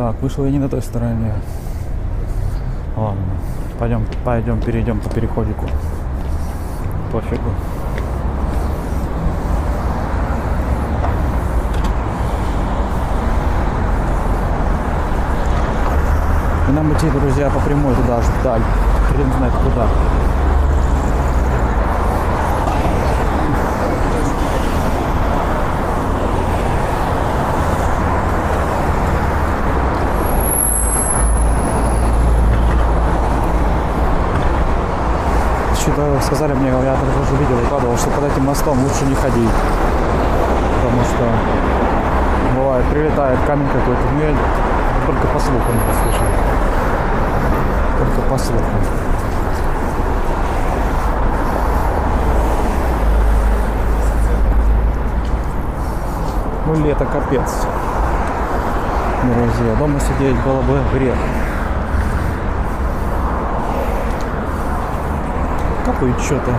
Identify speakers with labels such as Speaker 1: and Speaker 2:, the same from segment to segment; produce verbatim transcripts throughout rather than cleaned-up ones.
Speaker 1: Так, вышел я не на той стороне. Ладно, пойдем, пойдем, перейдем по переходику. Пофигу. И нам идти, друзья, по прямой туда аж вдаль. Хрен знает куда. Что-то сказали мне, я тоже видел, выкладывал, что под этим мостом лучше не ходить. Потому что бывает, прилетает камень какой-то. Ну, я только по слухам это слышал. Только по слухам. Ну, лето капец. Друзья, дома сидеть было бы грех. Капает что-то.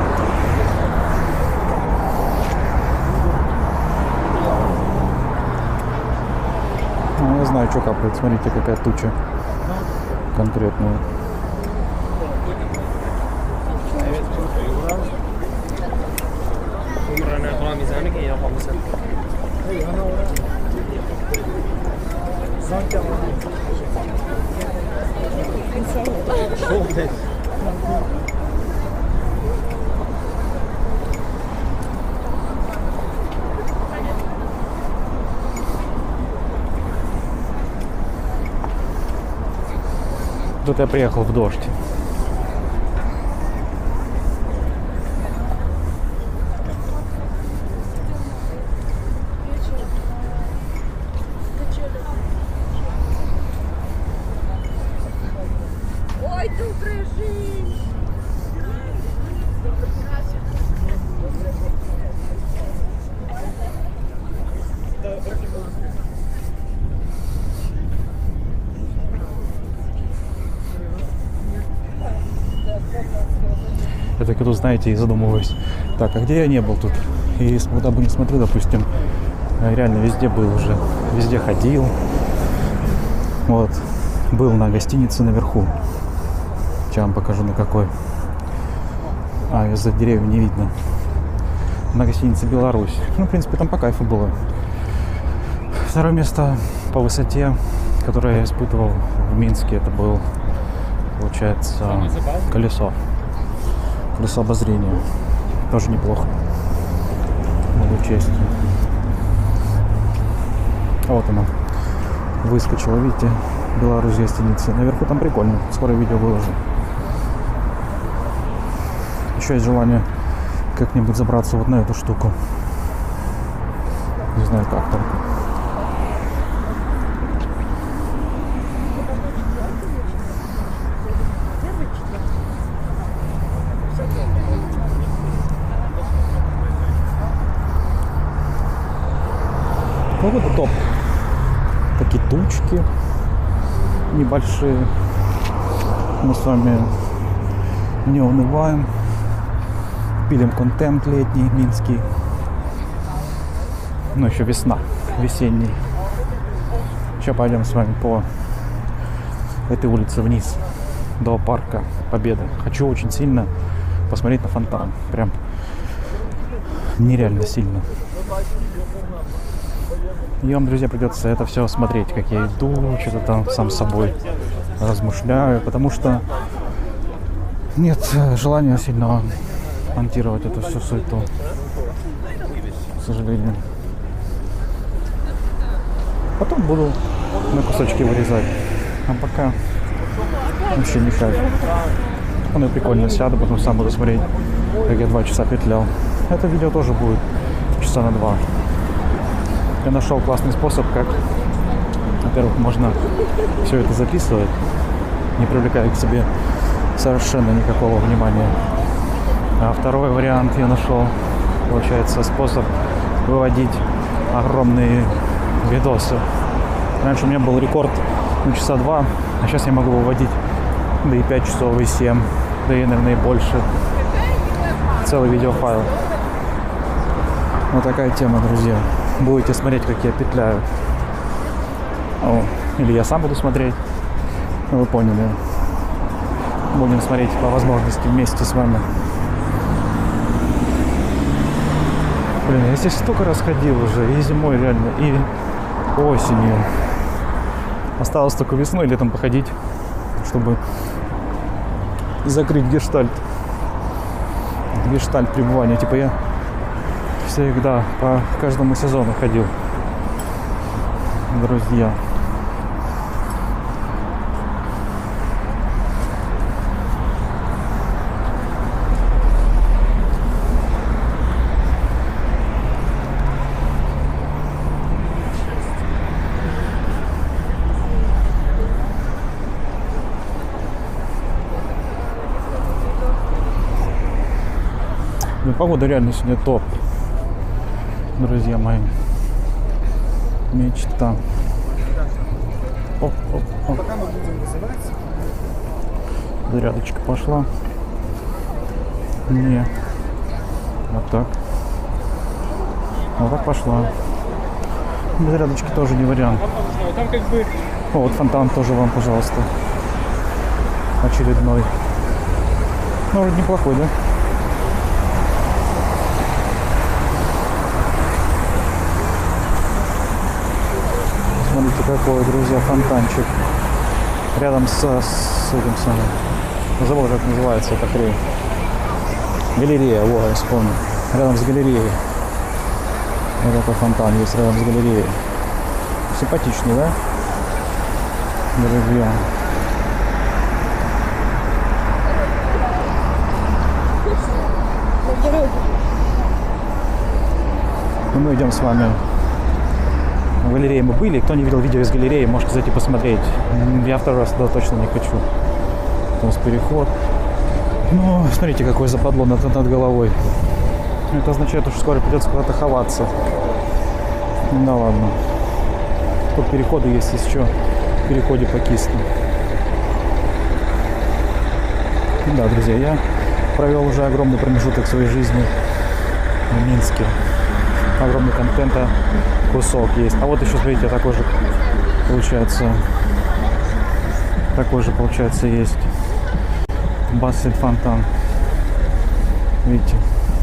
Speaker 1: Ну, я знаю, что капает. Смотрите, какая туча конкретная. Тут я приехал в дождь.
Speaker 2: Ой, добрая жизнь!
Speaker 1: Я так иду, знаете, и задумываюсь. Так, а где я не был тут? И куда бы не смотрел, допустим, реально везде был уже. Везде ходил. Вот. Был на гостинице наверху. Сейчас вам покажу на какой. А, из-за деревьев не видно. На гостинице Беларусь. Ну, в принципе, там по кайфу было. Второе место по высоте, которое я испытывал в Минске, это был, получается, колесо. Колесо обозрения. Тоже неплохо. Могу честь. Вот оно. Выскочило, видите? Беларусь гостиница. Наверху там прикольно. Скоро видео выложу. Еще есть желание как-нибудь забраться вот на эту штуку. Не знаю как там. Погода топ. Такие тучки небольшие. Мы с вами не унываем. Пилим контент летний, минский. Ну, еще весна, весенний. Сейчас пойдем с вами по этой улице вниз до парка Победы. Хочу очень сильно посмотреть на фонтан. Прям нереально сильно. И вам, друзья, придется это все смотреть, как я иду, что-то там сам с собой размышляю, потому что нет желания сильно монтировать эту всю суету, к сожалению. Потом буду на кусочки вырезать, а пока вообще не кайф. Ну и прикольно, сяду, потом сам буду смотреть, как я два часа петлял. Это видео тоже будет часа на два. Я нашел классный способ, как, во-первых, можно все это записывать, не привлекая к себе совершенно никакого внимания. А второй вариант я нашел, получается, способ выводить огромные видосы. Раньше у меня был рекорд на часа два, а сейчас я могу выводить да и пять часов, и семь, да и, наверное, и больше. Целый видеофайл. Вот такая тема, друзья. Будете смотреть, как я петляю. О, Или я сам буду смотреть. Ну, вы поняли. Будем смотреть по возможности вместе с вами. Блин, я здесь столько раз ходил уже. И зимой реально, и осенью. Осталось только весной и летом походить, чтобы закрыть гештальт. Гештальт пребывания. Типа я всегда по каждому сезону ходил. Друзья. Ну, погода реально сегодня топ, друзья мои. Мечта. Оп, оп, оп.
Speaker 3: Пока мы будем вызывать.
Speaker 1: Зарядочка пошла. Не. Вот так. Вот так пошла. Без зарядочки тоже не вариант.
Speaker 3: Там как бы...
Speaker 1: О, вот фонтан тоже вам, пожалуйста. Очередной. Ну, вроде неплохой, да? Смотрите, какой, друзья, фонтанчик. Рядом с, с этим самым. Забыл, как называется эта хрень. Галерея, во, я вспомнил. Рядом с галереей. Вот такой фонтан есть рядом с галереей. Симпатичный, да? Друзья. И мы идем с вами. В галерее мы были. Кто не видел видео из галереи, можете зайти посмотреть. Я второй раз туда точно не хочу. У нас переход. Ну, смотрите, какое западло над, над головой. Это означает, что скоро придется куда-то ховаться. Да ладно. Тут переходы есть еще. В переходе по Кисту. Да, друзья, я провел уже огромный промежуток своей жизни в Минске. Огромный контента кусок есть. А вот еще, смотрите, такой же получается. Такой же, получается, есть. Бассейн фонтан. Видите?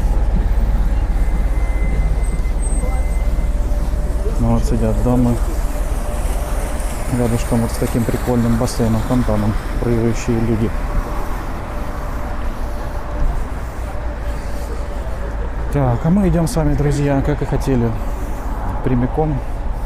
Speaker 1: Ну, вот сидят дамы рядышком вот с таким прикольным бассейном, фонтаном, прыгающие люди. Так, а мы идем с вами, друзья, как и хотели, прямиком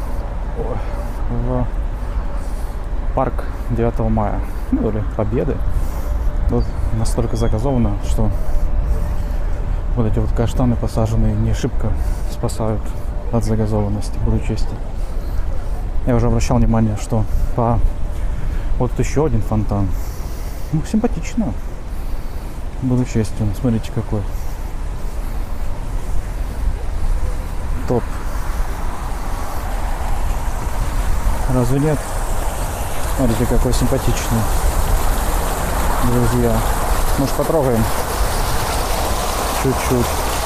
Speaker 1: в парк девятого мая, ну или Победы. Тут настолько загазовано, что вот эти вот каштаны посаженные не шибко спасают от загазованности, буду честен. Я уже обращал внимание, что по... вот тут еще один фонтан. Ну, симпатично. Буду честен. Смотрите, какой. Топ. Разве нет? Смотрите, какой симпатичный. Друзья. Может, потрогаем? Чуть-чуть.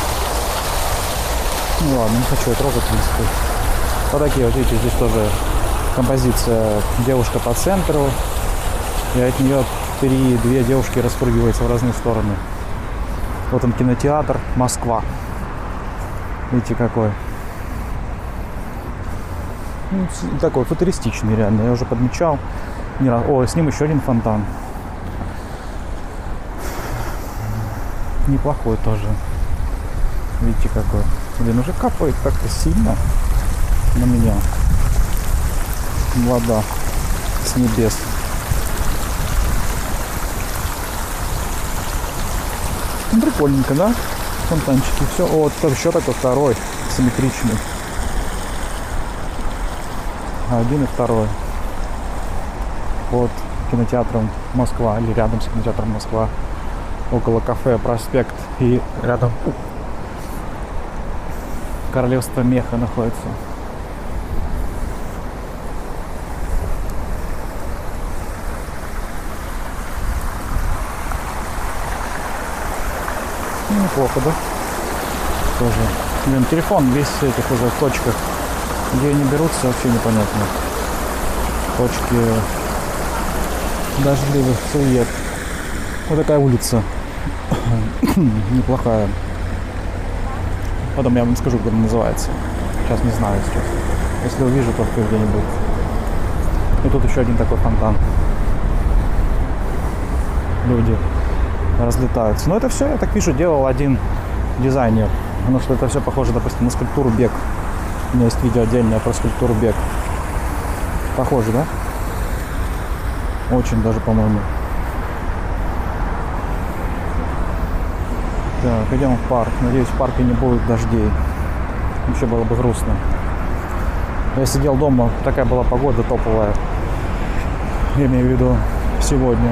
Speaker 1: Ну ладно, не хочу я трогать, в принципе. Вот такие вот, видите, здесь тоже композиция. Девушка по центру. И от нее три, две девушки распрыгиваются в разные стороны. Вот он, кинотеатр Москва. Видите, какой. Ну, такой футуристичный, реально. Я уже подмечал. Не раз. О, с ним еще один фонтан. Неплохой тоже. Видите, какой. Блин, уже капает как-то сильно на меня. Вода с небес. Ну, прикольненько, да? Фонтанчики. Все. О, вот еще такой второй. Симметричный. Один и второй. Под кинотеатром Москва. Или рядом с кинотеатром Москва. Около кафе Проспект. И рядом Королевство Меха находится. Ну, неплохо, да? Тоже. Блин, телефон весь в этих уже точках. Где они берутся, вообще непонятно. точки дождливых сует. Вот такая улица. Неплохая. Потом я вам скажу, как она называется. Сейчас не знаю сейчас. Если увижу, то где-нибудь. И тут еще один такой фонтан. Люди разлетаются. Но это все, я так вижу, делал один дизайнер. Потому что это все похоже, допустим, на скульптуру Бег. У меня есть видео отдельное про скульптуру Бег. Похоже, да? Очень даже, по-моему. Так, идем в парк. Надеюсь, в парке не будет дождей. Вообще было бы грустно. Я сидел дома, такая была погода топовая. Я имею в виду сегодня.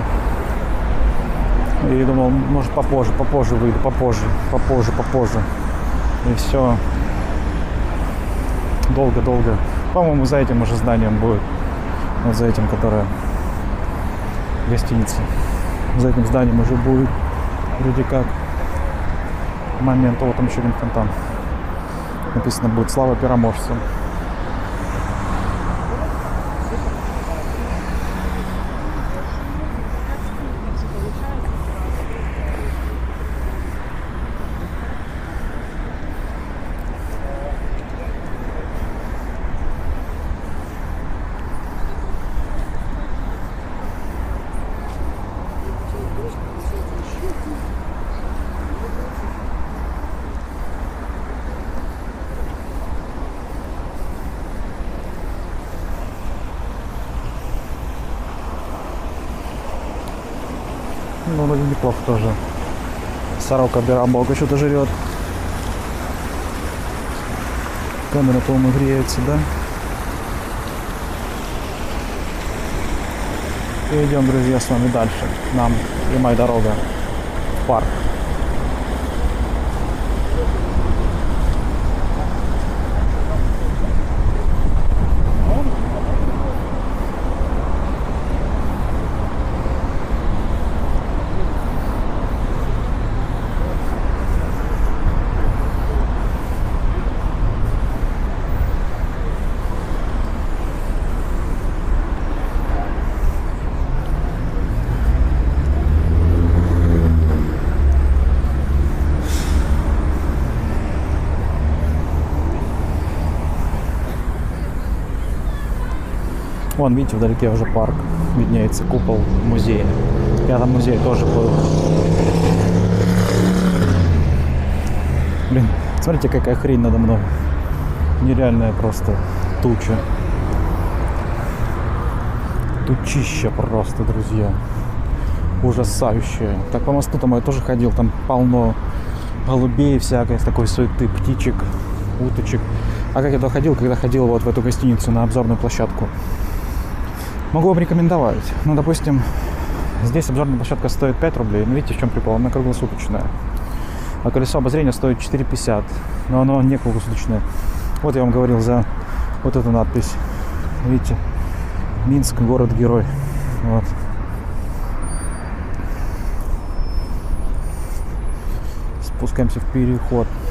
Speaker 1: И думал, может попозже, попозже выйду, попозже, попозже, попозже. И все. Долго-долго. По-моему, за этим уже зданием будет. Вот за этим, которое гостиница. За этим зданием уже будет вроде как момент. Вот там еще один фонтан. Написано будет «Слава пироможцам». Ну, вроде неплохо тоже. Сорока Берабога что-то жрет. Камера, по-моему, греется, да? И идем, друзья, с вами дальше. Нам прямая дорога в парк. Вон, видите, вдалеке уже парк. Виднеется купол музея. Я там в музее тоже был. Блин, смотрите, какая хрень надо мной. Нереальная просто туча. Тучища просто, друзья. Ужасающая. Так, по мосту там я тоже ходил. Там полно голубей всякой, такой суеты, птичек, уточек. А как я туда ходил, когда ходил вот в эту гостиницу на обзорную площадку? Могу вам рекомендовать. Ну, допустим, здесь обзорная площадка стоит пять рублей. Ну, видите, в чем прикол? Она круглосуточная. А колесо обозрения стоит четыре пятьдесят. Но оно не круглосуточное. Вот я вам говорил за вот эту надпись. Видите? Минск, город-герой. Вот. Спускаемся в переход.